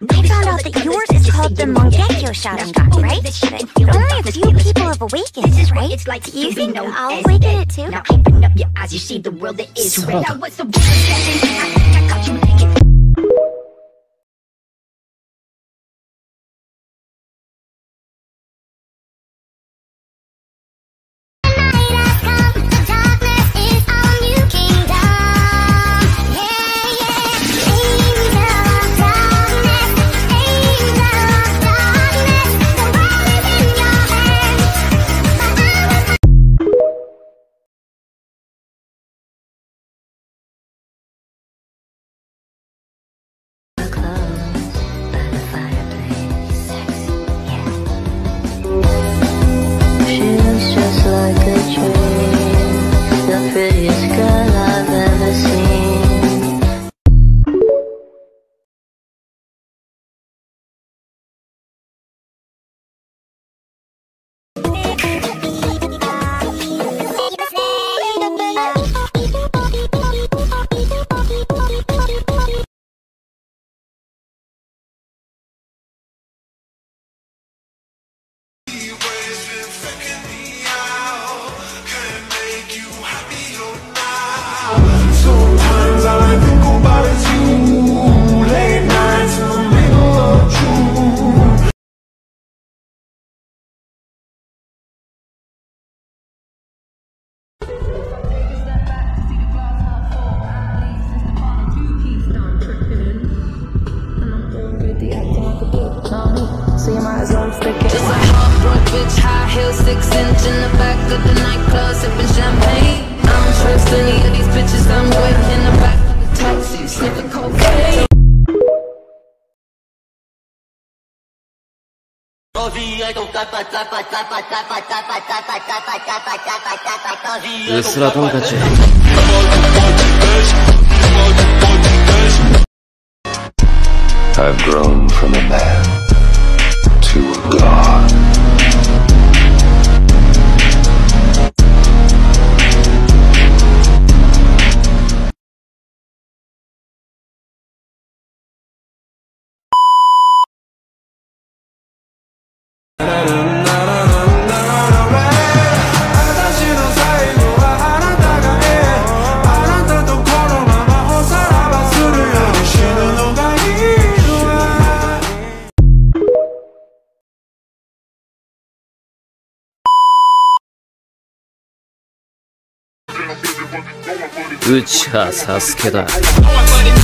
I found out that yours is called the Mangekyo Sharingan, right? But only a few people have awakened it, right? Do you think I'll awaken it too? Now open up your eyes, you see the world that is red. Now what's the world I got you naked. So you might as well stick it. Just a heartbroken bitch, high heels, 6-inch in the back of the nightclub, sipping champagne. I don't trust any of these bitches. I'm waiting in the back of the taxi, sniffing cocaine. I've grown from a man to a god. うちはサスケだ。